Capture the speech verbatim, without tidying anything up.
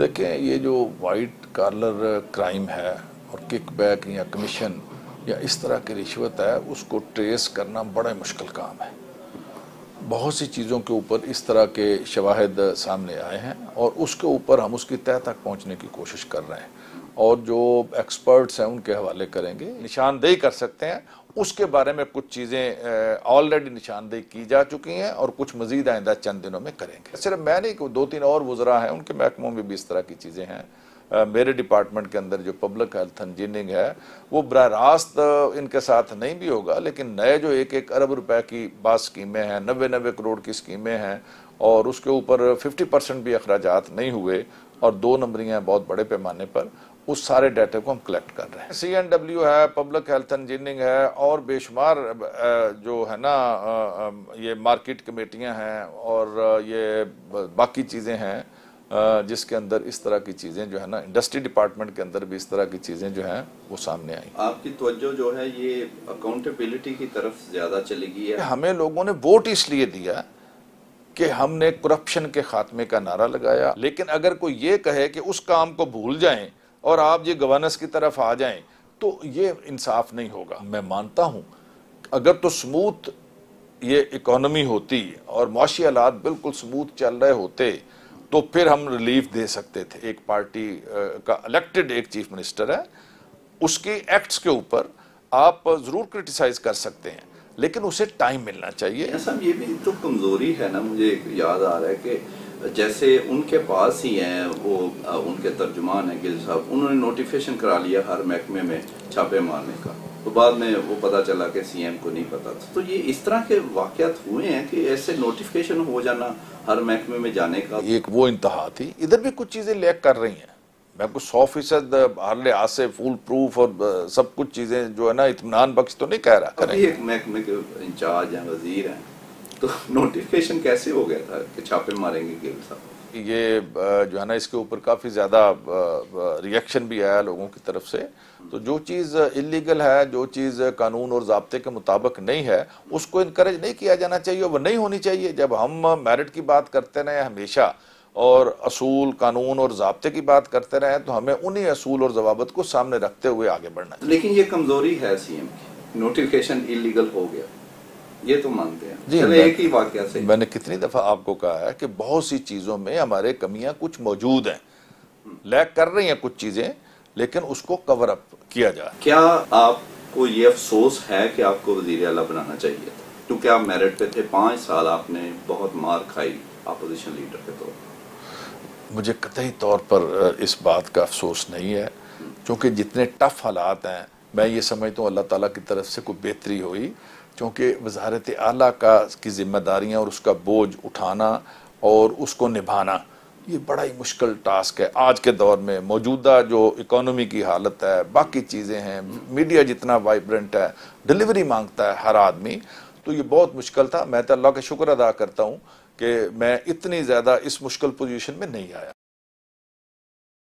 देखें, ये जो वाइट कॉलर क्राइम है और किकबैक या कमीशन या इस तरह की रिश्वत है, उसको ट्रेस करना बड़ा मुश्किल काम है। बहुत सी चीज़ों के ऊपर इस तरह के शवाहिद सामने आए हैं और उसके ऊपर हम उसकी तह तक पहुंचने की कोशिश कर रहे हैं और जो एक्सपर्ट्स हैं उनके हवाले करेंगे। निशानदेही कर सकते हैं, उसके बारे में कुछ चीज़ें ऑलरेडी निशानदेही की जा चुकी हैं और कुछ मज़ीद आइंदा चंद दिनों में करेंगे। सिर्फ मैं नहीं, दो तीन और वज़रा हैं, उनके महकमों में भी इस तरह की चीज़ें हैं। Uh, मेरे डिपार्टमेंट के अंदर जो पब्लिक हेल्थ इंजीनियरिंग है वो बराह रास्त इनके साथ नहीं भी होगा, लेकिन नए जो एक एक अरब रुपए की बात स्कीमें हैं, नब्बे नब्बे करोड़ की स्कीमें हैं और उसके ऊपर फिफ्टी परसेंट भी अखराजात नहीं हुए और दो नंबरियाँ हैं बहुत बड़े पैमाने पर, उस सारे डाटे को हम कलेक्ट कर रहे हैं। सी एन डब्ल्यू है, पब्लिक हेल्थ इंजीनियरिंग है और बेशुमार जो है ना ये मार्केट कमेटियाँ हैं और ये बाकी चीज़ें हैं जिसके अंदर इस तरह की चीज़ें जो है ना, इंडस्ट्री डिपार्टमेंट के अंदर भी इस तरह की चीज़ें जो हैं वो सामने आई। आपकी तवज्जो जो है ये अकाउंटेबिलिटी की तरफ ज़्यादा चली गई है। हमें लोगों ने वोट इसलिए दिया कि हमने करप्शन के खात्मे का नारा लगाया, लेकिन अगर कोई ये कहे कि उस काम को भूल जाएं और आप ये गवर्नेंस की तरफ आ जाएं तो ये इंसाफ नहीं होगा। मैं मानता हूँ अगर तो स्मूथ ये इकोनॉमी होती और माशी हालात बिल्कुल स्मूथ चल रहे होते तो फिर हम रिलीफ दे सकते थे। एक पार्टी का इलेक्टेड एक चीफ मिनिस्टर है, उसके एक्ट्स के ऊपर आप जरूर क्रिटिसाइज कर सकते हैं, लेकिन उसे टाइम मिलना चाहिए। ऐसा ये भी तो कमजोरी है ना, मुझे याद आ रहा है कि जैसे उनके पास ही हैं वो उनके तर्जुमान हैं गिल साहब, उन्होंने नोटिफिकेशन करा लिया हर महकमे में छापे मारने का, तो बाद में वो पता चला कि सीएम को नहीं पता था। तो ये इस तरह के वाकयात हुए हैं कि ऐसे नोटिफिकेशन हो जाना हर महकमे में जाने का। एक वो इंतहा थी, इधर भी कुछ चीजें लैक कर रही हैं। मैं आपको सौ फीसद हर लिहाज से फुल प्रूफ और सब कुछ चीजें जो है ना इत्मीनान बख्श तो नहीं कह रहा। अभी एक महकमे के इंचार्ज हैं, वजीर हैं, तो नोटिफिकेशन कैसे हो गया था कि छापे मारेंगे गिल साहब? ये जो है ना इसके ऊपर काफ़ी ज़्यादा रिएक्शन भी आया लोगों की तरफ से। तो जो चीज़ इलीगल है, जो चीज़ कानून और ज़ाब्ते के मुताबिक नहीं है, उसको इनकरेज नहीं किया जाना चाहिए, वो नहीं होनी चाहिए। जब हम मेरिट की बात करते रहे हमेशा और असूल कानून और ज़ाब्ते की बात करते रहे तो हमें उन्हीं असूल और जवाबत को सामने रखते हुए आगे बढ़ना चाहिए। लेकिन ये कमज़ोरी है सीएम की, नोटिफिकेशन इलीगल हो गया, ये तो मानते हैं। जी, चले एक ही वाकया से मैंने कितनी दफ़ा आपको कहा है कि बहुत सी चीज़ों में हमारे कमियां कुछ मौजूद हैं, लैक कर रही हैं कुछ चीज़ें, लेकिन उसको कवर अप किया जाए। क्या आपको ये अफसोस है कि आपको वज़ीर आला बनाना चाहिए था? क्योंकि आप मेरिट पे थे, पाँच साल आपने बहुत मार खाई अपोजिशन लीडर के तौर पर। मुझे कतई तौर पर इस बात का अफसोस नहीं है, क्योंकि जितने टफ हालात हैं मैं ये समझता हूँ अल्लाह ताला की तरफ से कोई बेहतरी हुई, क्योंकि वज़ारत आला का की ज़िम्मेदारियाँ और उसका बोझ उठाना और उसको निभाना ये बड़ा ही मुश्किल टास्क है आज के दौर में। मौजूदा जो इकोनॉमी की हालत है, बाकी चीज़ें हैं, मीडिया जितना वाइब्रेंट है, डिलीवरी मांगता है हर आदमी, तो ये बहुत मुश्किल था। मैं तो अल्लाह का शुक्र अदा करता हूँ कि मैं इतनी ज़्यादा इस मुश्किल पोजीशन में नहीं आया।